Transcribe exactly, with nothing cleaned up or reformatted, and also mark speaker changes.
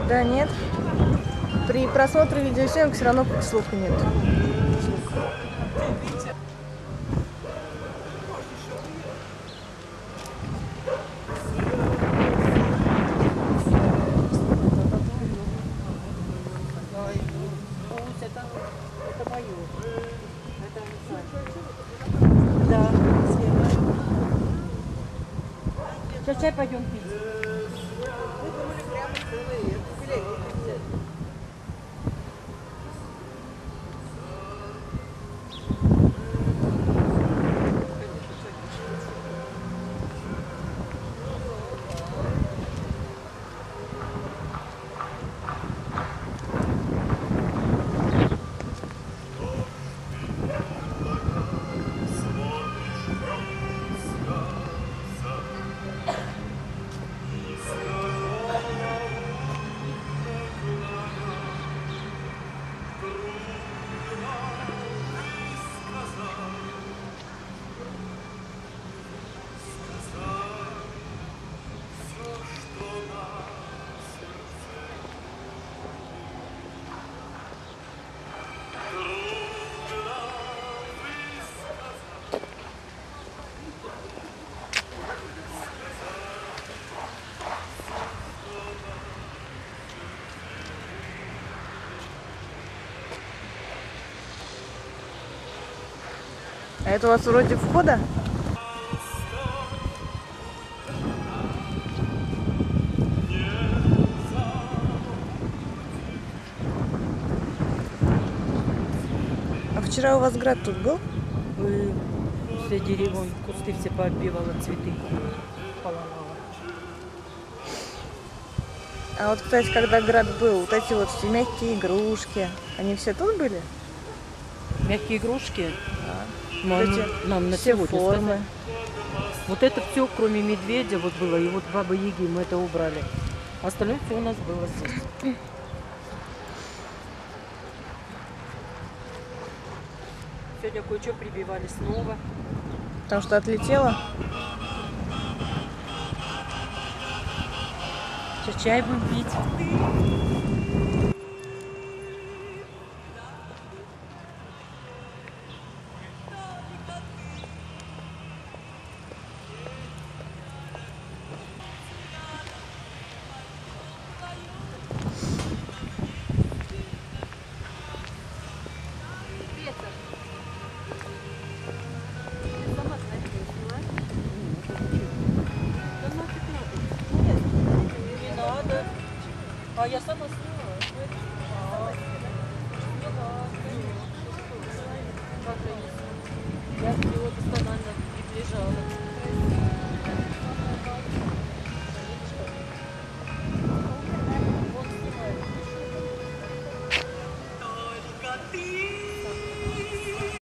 Speaker 1: Да нет. При просмотре видеосъемок все равно слуха нет.
Speaker 2: Это мое. Это да, сейчас чай пойдем пить. А это у вас вроде входа? А вчера у вас град тут был? Ой, все деревья, кусты все пооббивало, цветы поломало.
Speaker 1: А вот, кстати, когда град был, вот эти вот все мягкие игрушки, они все тут были?
Speaker 2: Мягкие игрушки?
Speaker 1: Да.
Speaker 2: Нам,
Speaker 1: Вот эти
Speaker 2: нам на
Speaker 1: все
Speaker 2: сегодня
Speaker 1: формы.
Speaker 2: сказали. Вот это все, кроме медведя, вот было, и вот бабы Яги, мы это убрали. Остальное все у нас было здесь. Сегодня кое-что прибивали снова.
Speaker 1: Потому что отлетело.
Speaker 2: Сейчас чай будем пить. А я сама